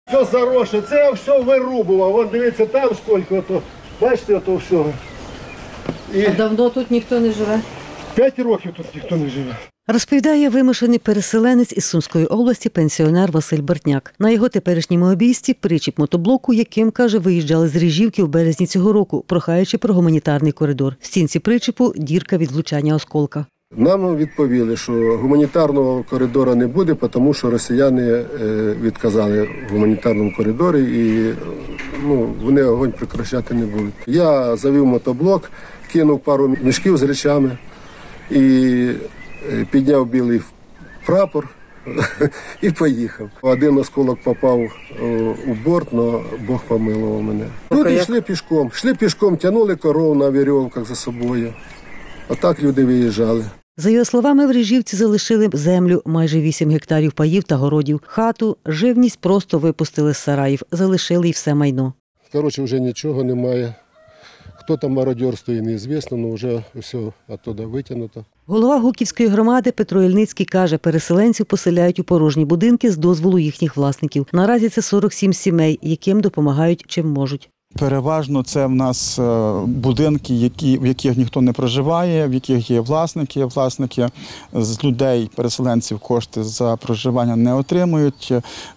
Все заросше, це я все вирубував. Вон дивіться, там скільки, ото, бачите, ото все. А давно тут ніхто не живе? 5 років тут ніхто не живе. Розповідає вимушений переселенець із Сумської області пенсіонер Василь Бортняк. На його теперішньому обійсті причіп мотоблоку, яким, каже, виїжджали з Ріжівки в березні цього року, прохаючи про гуманітарний коридор. В стінці причіпу дірка від влучання осколка. Нам відповіли, що гуманітарного коридору не буде, тому що росіяни відказали в гуманітарному коридорі і вони огонь прекращати не будуть. Я завів мотоблок, кинув пару мішків з речами і підняв білий прапор і поїхав. Один осколок попав у борт, але Бог помилував мене. Люди йшли пішком, тягнули коров на вірьовках за собою. Отак люди виїжджали. За його словами, в Ріжівці залишили землю, майже 8 гектарів паїв та городів. Хату, живність просто випустили з сараїв, залишили й все майно. Коротше, вже нічого немає. Хто там мародерствує, неізвісно, але вже все оттуда витягнуто. Голова Гуківської громади Петро Ільницький каже, переселенців поселяють у порожні будинки з дозволу їхніх власників. Наразі це 47 сімей, яким допомагають чим можуть. Переважно це в нас будинки, в яких ніхто не проживає, в яких є власники. Власники з людей, переселенців, кошти за проживання не отримують.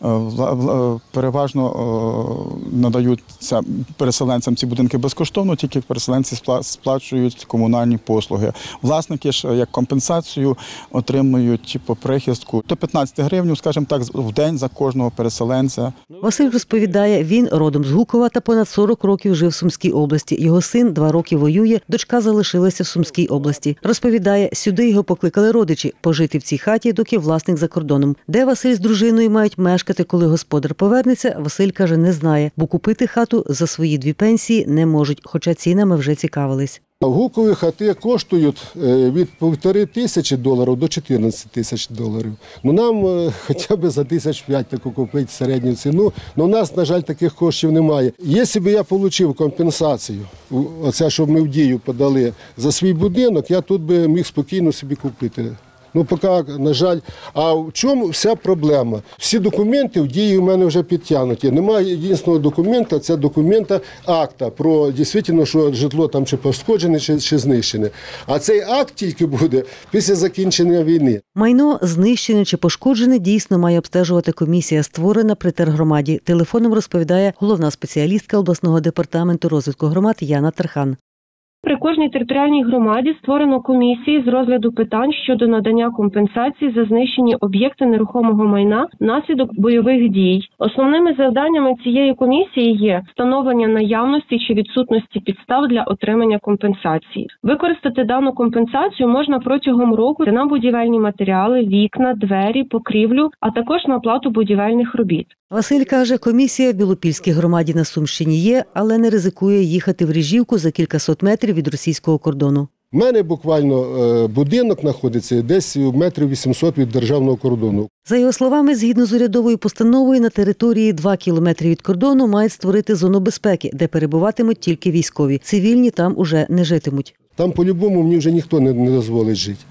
Переважно надаються переселенцям ці будинки безкоштовно, тільки переселенці сплачують комунальні послуги. Власники ж як компенсацію отримують по прихистку до 15 гривень, скажімо так, в день за кожного переселенця. Василь розповідає, він родом з Гукова та понад 40 років жив в Сумській області. Його син 2 роки воює, дочка залишилася в Сумській області. Розповідає, сюди його покликали родичі пожити в цій хаті, доки власник за кордоном. Де Василь з дружиною мають мешкати, коли господар повернеться, Василь каже, не знає, бо купити хату за свої 2 пенсії не можуть, хоча цінами вже цікавились. В Гукові хати коштують від $1500 до $14 000. Нам хоча б за 1500 таку купити середню ціну, але у нас, на жаль, таких коштів немає. Якщо б я отримав компенсацію, оце, щоб ми в дію подали за свій будинок, я тут би міг спокійно собі купити. Поки, на жаль. А в чому вся проблема? Всі документи в дії у мене вже підтягнуті. Немає єдиного документа, це документа акта про, дійсно, що житло там чи пошкоджене, чи знищене. А цей акт тільки буде після закінчення війни. Майно знищене чи пошкоджене дійсно має обстежувати комісія, створена при тергромаді. Телефоном розповідає головна спеціалістка обласного департаменту розвитку громад Яна Тархан. При кожній територіальній громаді створено комісії з розгляду питань щодо надання компенсації за знищені об'єкти нерухомого майна внаслідок бойових дій. Основними завданнями цієї комісії є встановлення наявності чи відсутності підстав для отримання компенсації. Використати дану компенсацію можна протягом року на будівельні матеріали, вікна, двері, покрівлю, а також на оплату будівельних робіт. Василь каже, комісія в Білопільській громаді на Сумщині є, але не ризикує їхати в Ріжівку за кількасот метрів від російського кордону. У мене буквально будинок знаходиться десь 800 метрів від державного кордону. За його словами, згідно з урядовою постановою, на території 2 кілометри від кордону мають створити зону безпеки, де перебуватимуть тільки військові. Цивільні там уже не житимуть. Там по-любому мені вже ніхто не дозволить жити.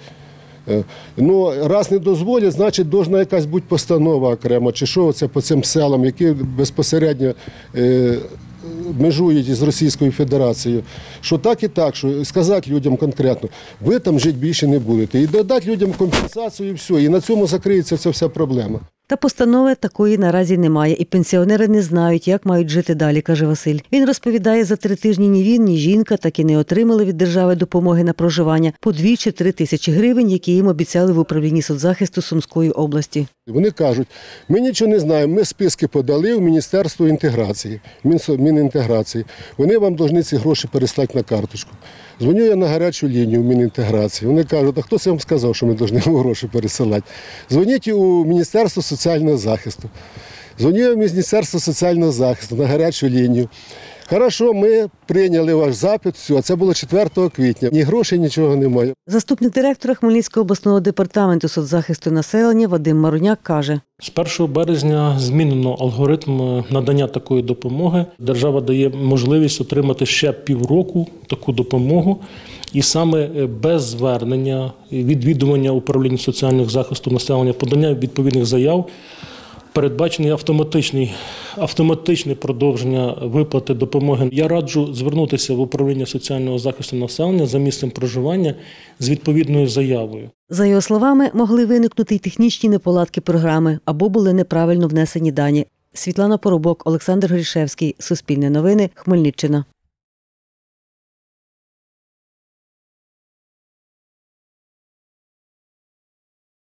Раз не дозволять, значить, повинна якась бути постанова окремо, чи що це по цим селам, які безпосередньо межують із Російською Федерацією. Що так і так, що сказати людям конкретно, ви там жити більше не будете. І додати людям компенсацію і все. І на цьому закриється ця вся проблема. Та постанови такої наразі немає, і пенсіонери не знають, як мають жити далі, каже Василь. Він розповідає, за 3 тижні ні він, ні жінка так і не отримали від держави допомоги на проживання по 2 чи 3 тисячі гривень, які їм обіцяли в управлінні соцзахисту Сумської області. Вони кажуть, ми нічого не знаємо, ми списки подали в Міністерство інтеграції, Мінінтеграції. Вони вам повинні ці гроші переслати на карточку. Дзвоню я на гарячу лінію в Мінінтеграції. Вони кажуть, а хто це вам сказав, що ми повинні гроші пересилати? Дзвоніть у Міністерство соціального захисту. Дзвоню я в Міністерство соціального захисту на гарячу лінію. Хорошо, ми прийняли ваш запит, все, це було 4 квітня. Ні грошей, нічого немає. Заступник директора Хмельницького обласного департаменту соцзахисту населення Вадим Маруняк каже. З 1 березня змінено алгоритм надання такої допомоги. Держава дає можливість отримати ще півроку таку допомогу. І саме без звернення, відвідування управління соціального захисту населення, подання відповідних заяв передбачений автоматичне продовження виплати допомоги. Я раджу звернутися в управління соціального захисту населення за місцем проживання з відповідною заявою. За його словами, могли виникнути й технічні неполадки програми або були неправильно внесені дані. Світлана Поробок, Олександр Грішевський, Суспільне новини, Хмельниччина.